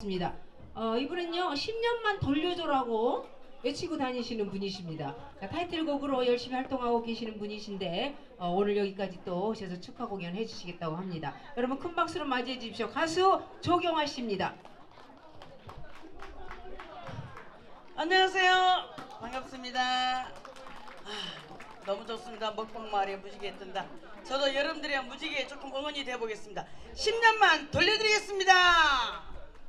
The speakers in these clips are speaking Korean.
입니다. 이분은요 10년만 돌려줘라고 외치고 다니시는 분이십니다. 자, 타이틀곡으로 열심히 활동하고 계시는 분이신데 오늘 여기까지 또 오셔서 축하 공연 해주시겠다고 합니다. 여러분 큰 박수로 맞이해 주십시오. 가수 조경아 씨입니다. 안녕하세요. 반갑습니다. 너무 좋습니다. 먹방마을에 무지개 뜬다. 저도 여러분들의 무지개에 조금 응원이 되어보겠습니다. 10년만 돌려드리겠습니다.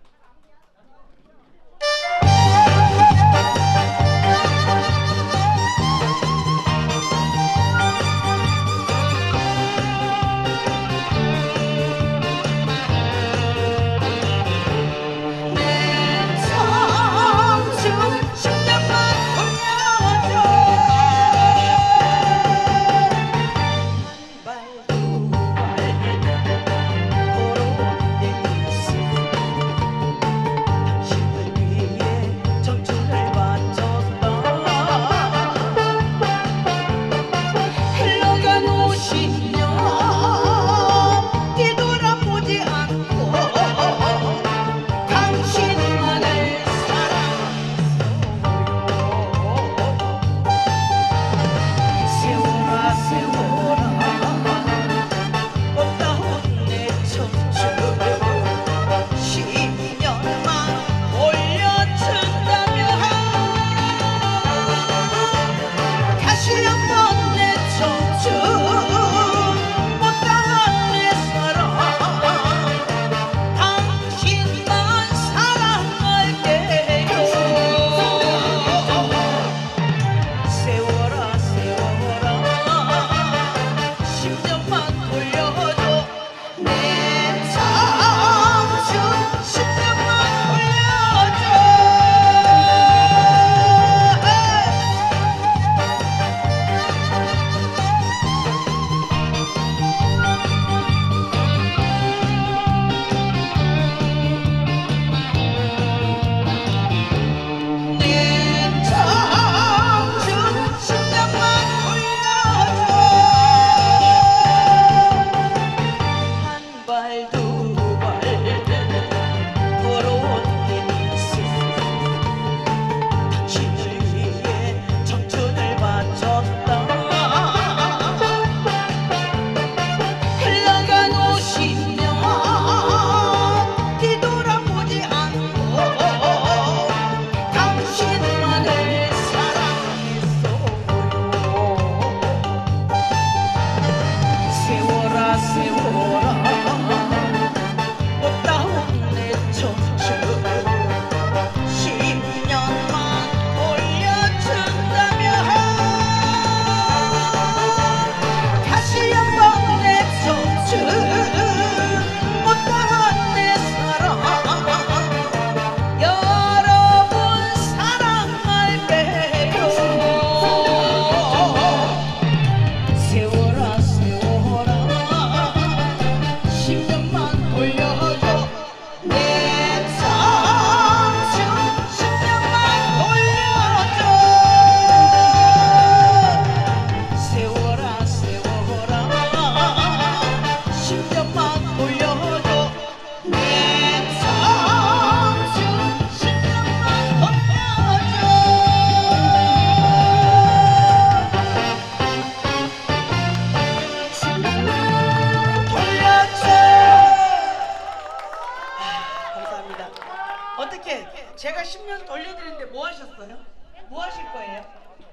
제가 10년 돌려드리는데 뭐 하셨어요? 뭐 하실 거예요?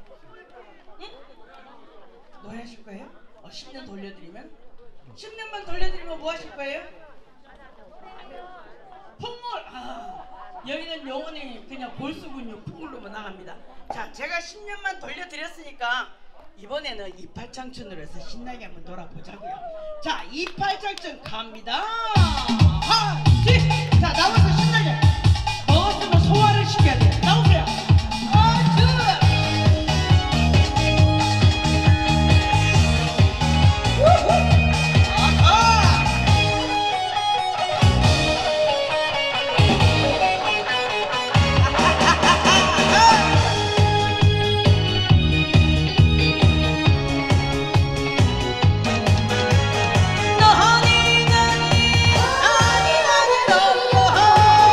응? 노래 하실 거예요? 10년 돌려드리면? 10년만 돌려드리면 뭐 하실 거예요? 풍물! 여기는 영원히 그냥 볼수군요. 풍물로만 나갑니다. 자, 제가 10년만 돌려드렸으니까 이번에는 이팔장춘으로 해서 신나게 한번 놀아보자고요. 자, 이팔장춘 갑니다. 자, 나와서 신나게 먹었으면 소화를 시켜야 돼. 나오세요. 너니 아니 아니 너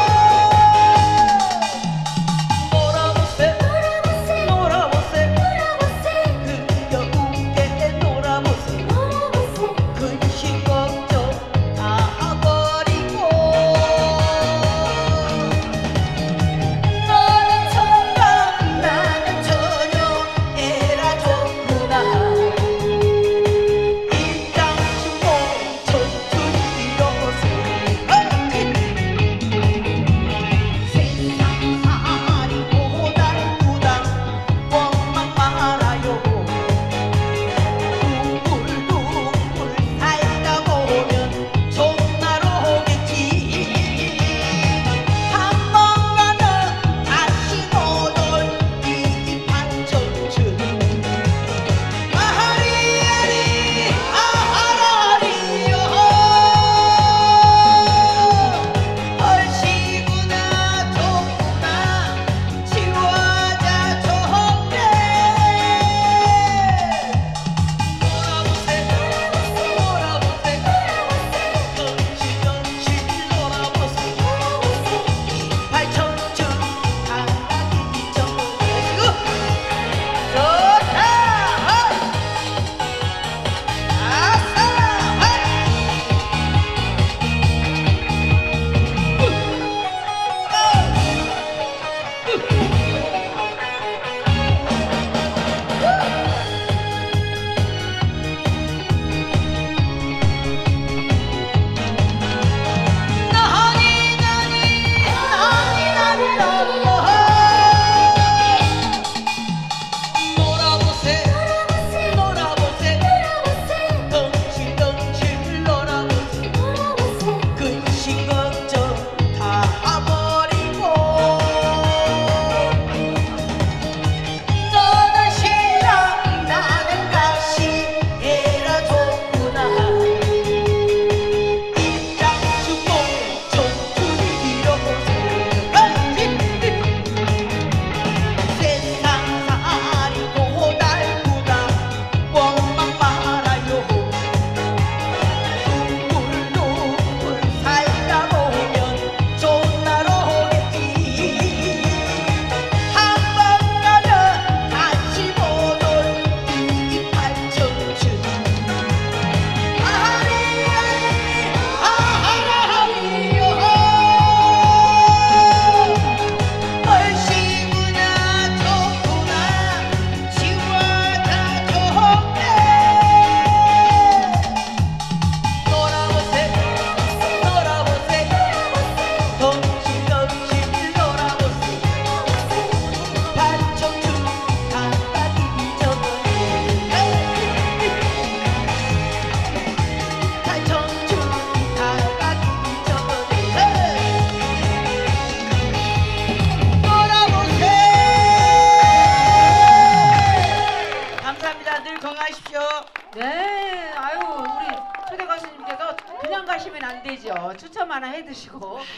하면 안 되죠. 추첨 하나 해두시고